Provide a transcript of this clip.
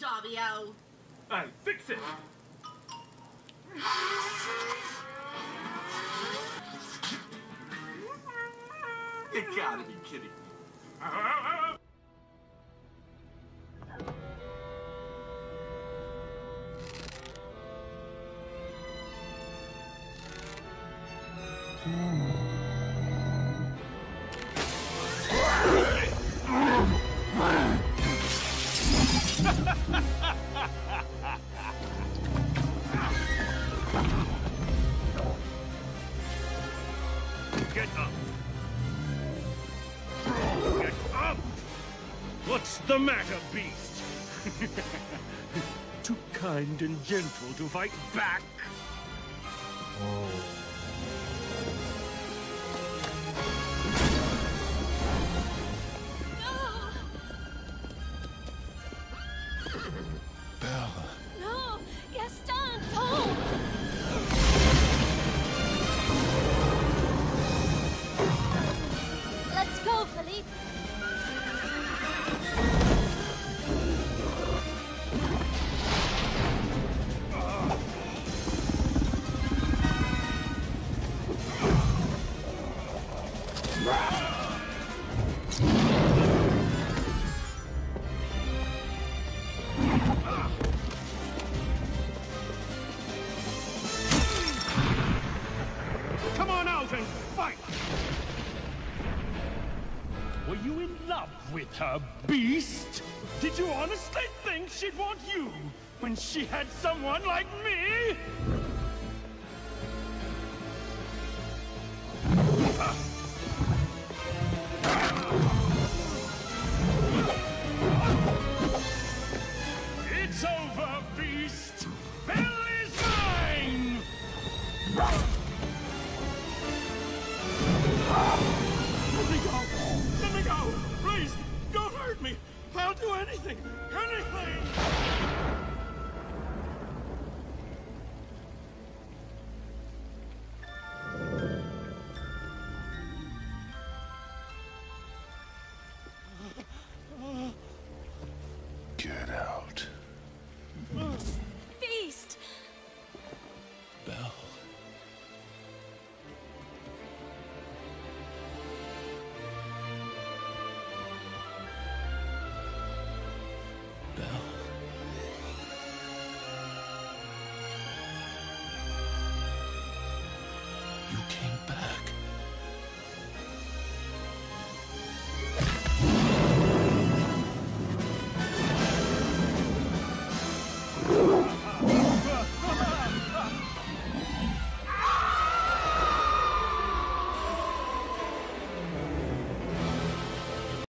Davio. Hey, fix it! You gotta be kidding me. Get up! Get up! What's the matter, beast? Too kind and gentle to fight back? Bella. No! Gaston, don't! Let's go, Philippe. Come on out and fight! Were you in love with her, beast? Did you honestly think she'd want you when she had someone like me? It's over, beast! Belle is mine! Let me go! Let me go! Please, don't hurt me! I'll do anything! Anything!